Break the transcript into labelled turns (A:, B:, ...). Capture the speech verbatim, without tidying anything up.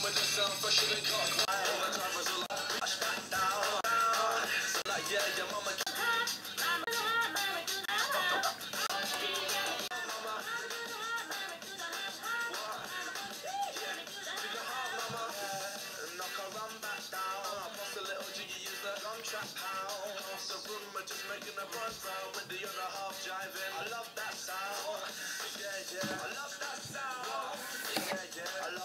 A: Just making a run round with the other half jiving. I love that sound. Yeah, yeah. I love that sound. Yeah, yeah. I